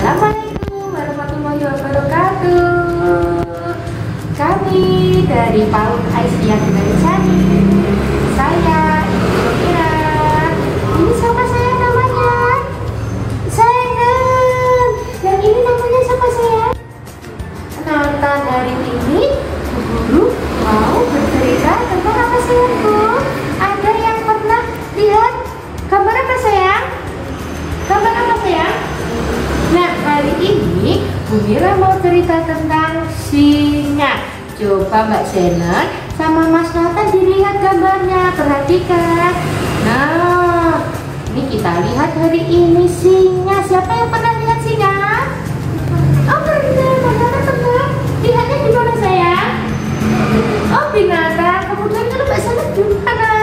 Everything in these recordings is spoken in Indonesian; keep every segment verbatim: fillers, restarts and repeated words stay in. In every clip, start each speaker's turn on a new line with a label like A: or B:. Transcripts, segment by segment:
A: Assalamualaikum warahmatullahi wabarakatuh. Kami dari PAUD Aisyah dari Cani. Saya Ibu Ira. Ini siapa saya namanya? Sayang. Dan ini namanya siapa saya? Kenalkan, hari ini Bu Guru mau bercerita tentang apa sayangku? Ada yang pernah lihat gambar apa sayang? Gambar apa sayang? Nah, kali ini Bu Mira mau cerita tentang singa. Coba Mbak Janet sama Mas Nathan dilihat gambarnya, perhatikan. Nah, ini kita lihat hari ini singa. Siapa yang pernah lihat singa? Oh, pernah. Mas Nathan pernah. Lihatnya di mana sayang? Oh, binatang. Kemudian kalau Mbak Janet di mana?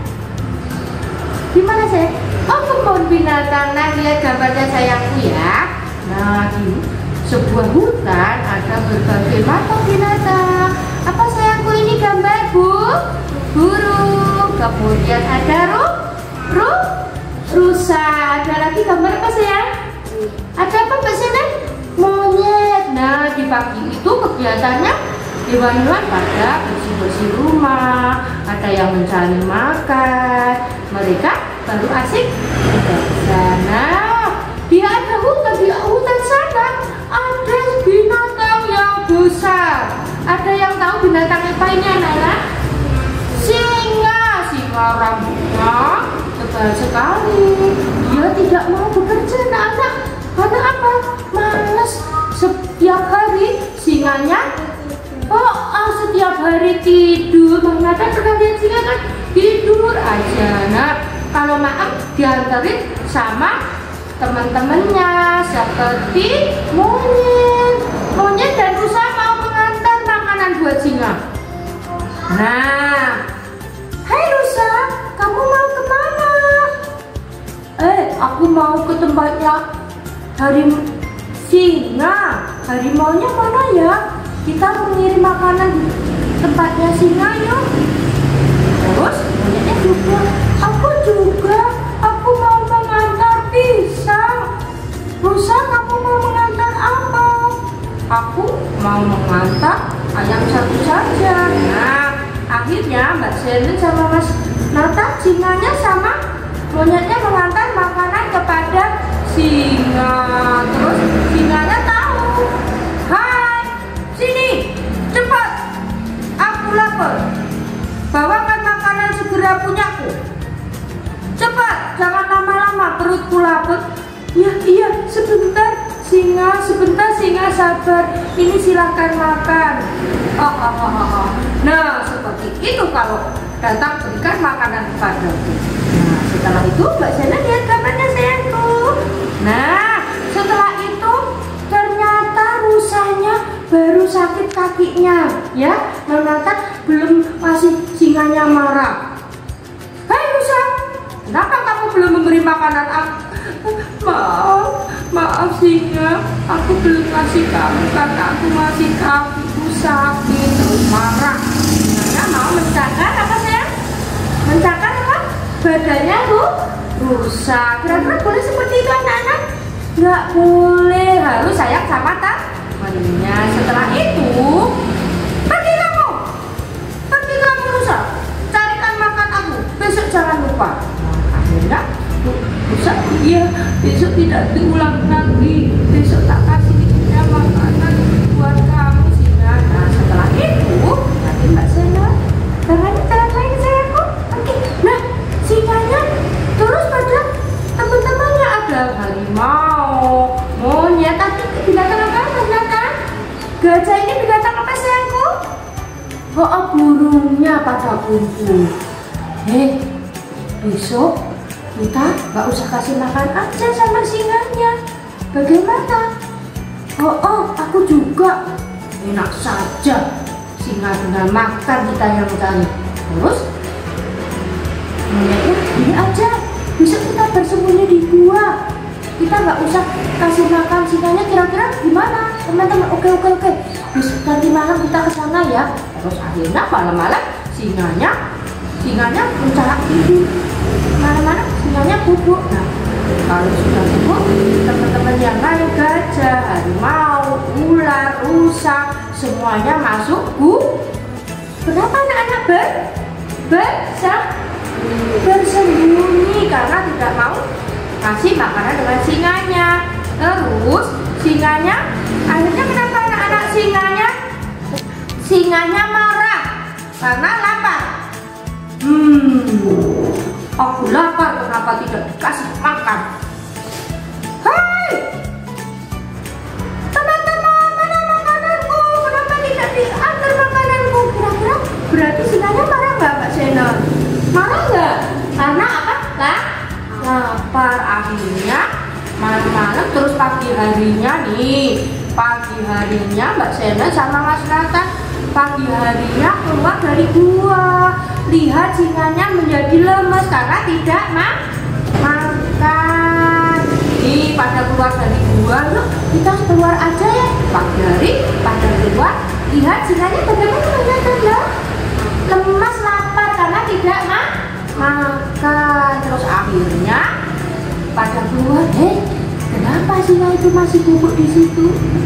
A: Di mana sayang? Oh, kebun binatang. Nah, lihat gambarnya sayangku ya. Nah, di sebuah hutan ada berbagai macam binatang. Apa sayangku ini gambar Bu? Burung. Kemudian ada ru, ru, rusa. Ada lagi gambar apa sayang? Ada apa Mbak Sena? Monyet. Nah, di pagi itu kegiatannya hewan-hewan pada bersih-bersih rumah. Ada yang mencari makan. Mereka baru asik ke sana. Dia ada hutan, di hutan sana ada binatang yang besar. Ada yang tahu binatang apa ini anak-anak? Singa. Singa rambutnya tebal sekali. Dia tidak mau bekerja anak-anak. Karena apa? Malas. Setiap hari singanya oh, oh setiap hari tidur. Ternyata pernah lihat singa kan? Tidur aja. Nah, kalau maaf diantarin sama teman-temannya seperti monyet. Monyet dan rusa mau mengantar makanan buat singa. Nah, hai rusa, kamu mau kemana? Eh, aku mau ke tempatnya hari singa. Harimaunya mana ya? Kita mengirim makanan di tempatnya singa yuk. Terus monyetnya juga, aku juga. Aku mau mengantar pisang. Rusa, kamu mau mengantar apa? Aku mau mengantar ayam satu saja. Nah, akhirnya Mbak Selin sama Mas Nathan, singanya sama monyetnya mengantar makanan kepada singa. Terus singanya tahu. Hai, sini, cepat. Aku lapar. Bawakan makanan segera punyaku. Cepat, jangan lama-lama, perutku lapar. Ya, iya, sebentar singa, sebentar singa, sabar. Ini silahkan makan. Oh, oh, oh, oh. Nah, seperti itu kalau datang berikan makanan kepadaku. Nah, setelah itu Mbak Sena lihat gambarnya sayangku. Nah, setelah itu ternyata rusanya baru sakit kakinya. Ya, ternyata belum, masih singanya marah. Hai rusa, kenapa kamu belum memberi makanan aku? Maaf, maaf singa, aku belum kasih kamu karena aku masih kakiku sakit. Terus marah. Singanya mau mencakar apa sayang? Mencakar apa? Badannya bu, rusak. Kira-kira boleh seperti itu anak-anak? Nggak boleh, harus sayang sama temannya. Setelah itu, pergi kamu, pergi kamu rusa, carikan makan aku. Besok jangan lupa. Nah, akhirnya rusa, iya, besok tidak diulang lagi. Besok tak kasih dia makanan buat kamu singa. Nah, setelah itu nanti Mbak Sena tangannya jalan lagi sayangku. Oke. Nah, singanya terus pada teman-temannya ada harimau, monyet, tapi binatang apa ternyata? Gajah. Ini binatang apa sayangku? Oh, burungnya pada kumpul. Hei, besok kita nggak usah kasih makan aja sama singanya. Bagaimana? Oh, oh, aku juga. Enak saja. Singa tinggal makan, kita yang cari. Terus monyetnya ini aja. Besok kita bersembunyi di gua. Kita nggak usah kasih makan singanya. Kira-kira gimana teman-teman? Oke, oke, oke. Besok nanti malam kita ke sana ya. Terus akhirnya malam-malam singanya singanya mencari mana-mana singanya bubuk. Nah, kalau sudah bubuk, teman-teman yang lain gajah rusak, semuanya masuk bu. Kenapa anak-anak ber bersem bersembunyi? Karena tidak mau kasih makanan dengan singanya. Terus singanya, akhirnya kenapa anak-anak singanya? Singanya marah karena lapar. Hmm, aku lapar, kenapa tidak dikasih makan? Hai, teman-teman, mana makananku? Kenapa tidak diantar makananku? Kira-kira berarti singanya marah nggak, Mbak Sena? Marah nggak? Karena apa? Lah, lapar. Akhirnya malam-malam, terus pagi harinya nih, pagi harinya Mbak Sena sama Mas Nathan pagi harinya keluar dari gua. Lihat singanya menjadi lemes karena tidak ma makan. Nih pada keluar dari gua, yuk kita keluar aja ya. Pagi hari pada keluar, lihat singanya bagaimana ternyata lemas, lapar karena tidak ma makan. Terus akhirnya pada keluar, eh kenapa singa itu masih bubuk di situ?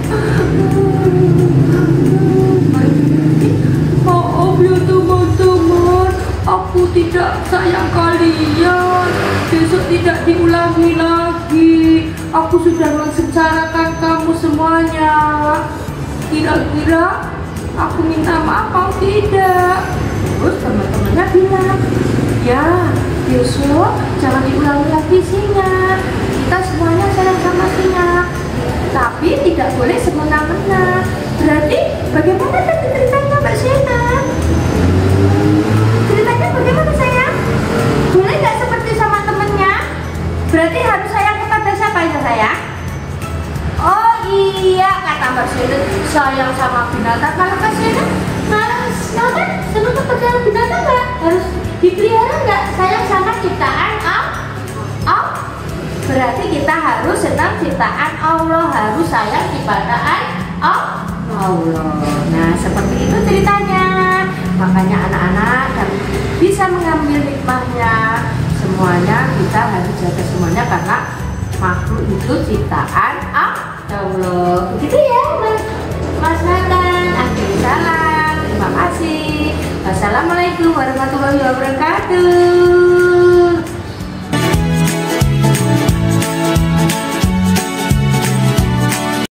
A: Maaf ya teman-teman, aku tidak sayang kalian. Besok tidak diulangi lagi. Aku sudah mensengsarakan kamu semuanya. Kira-kira aku minta maaf atau tidak? Terus teman-temannya bilang, ya besok jangan diulangi lagi singa. Kita semuanya sayang sama singa, tapi tidak boleh semena-mena. Berarti bagaimana tadi ceritanya Mbak Sena? Ceritanya bagaimana sayang? Boleh nggak seperti sama temennya? Berarti harus sayang kepada siapa ya sayang? Oh iya, kata Mbak Sena sayang sama binatang. Kalau Mbak Sena harus apa? Senang kepada binatang nggak? Harus dipelihara nggak? Sayang sama ciptaan Allah. Oh, berarti kita harus senang ciptaan Allah, harus sayang kepada Allah. Nah, seperti itu ceritanya. Makanya anak-anak bisa mengambil hikmahnya. Semuanya kita harus jaga semuanya karena makhluk itu ciptaan Allah. Begitu ya, Mas Nathan. Akhir salam. Terima kasih. Wassalamualaikum warahmatullahi wabarakatuh.